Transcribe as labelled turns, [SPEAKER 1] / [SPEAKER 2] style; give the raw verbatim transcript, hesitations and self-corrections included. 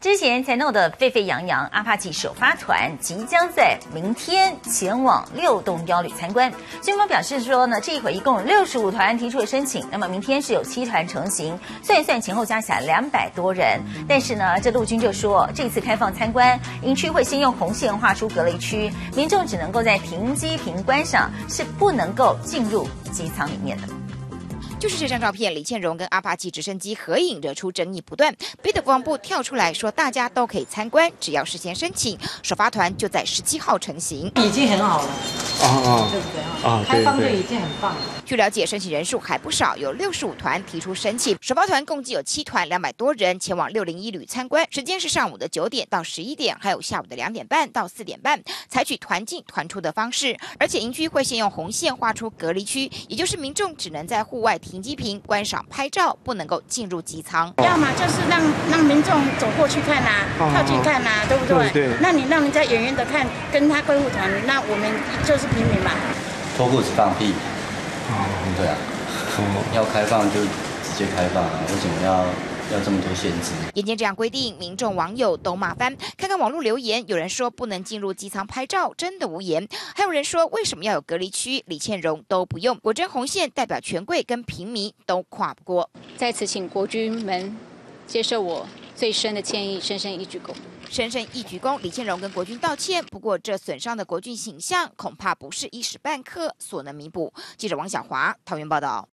[SPEAKER 1] 之前才闹得沸沸扬扬，阿帕奇首发团即将在明天前往六栋标旅参观。军方表示说呢，这一回一共有六十五团提出了申请，那么明天是有七团成行，算一算前后加起来两百多人。但是呢，这陆军就说，这次开放参观，营区会先用红线画出隔离区，民众只能够在停机坪观赏，是不能够进入机舱里面的。
[SPEAKER 2] 就是这张照片，李倩蓉跟阿帕奇直升机合影，惹出争议不断。北斗国防部跳出来说，大家都可以参观，只要事先申请。首发团就在十七号成行，
[SPEAKER 3] 已经很好了，
[SPEAKER 4] 啊啊，
[SPEAKER 3] 对不对啊？
[SPEAKER 4] 啊，
[SPEAKER 3] 开放就已经很棒了。
[SPEAKER 2] 据了解，申请人数还不少，有六十五团提出申请。首发团共计有七团，两百多人前往六零一旅参观，时间是上午的九点到十一点，还有下午的两点半到四点半，采取团进团出的方式。而且营区会先用红线画出隔离区，也就是民众只能在户外停机坪观赏拍照，不能够进入机舱。
[SPEAKER 5] 要么就是让让民众走过去看啊，靠近看啊，对不对？
[SPEAKER 4] 对对。
[SPEAKER 5] 那你让人家远远的看，跟他归户团，那我们就是平民嘛。
[SPEAKER 6] 脱裤子放屁。
[SPEAKER 4] 哦，
[SPEAKER 6] 对啊。要开放就直接开放啊，为什么要？要这么多限制？
[SPEAKER 2] 眼见这样规定，民众网友都骂翻。看看网络留言，有人说不能进入机舱拍照，真的无言；还有人说为什么要有隔离区？李倩蓉都不用。果真红线代表权贵跟平民都跨不过。
[SPEAKER 7] 在此，请国军们接受我最深的歉意，深深一鞠躬。
[SPEAKER 2] 深深一鞠躬，李倩蓉跟国军道歉。不过，这损伤的国军形象，恐怕不是一时半刻所能弥补。记者王小华桃园报道。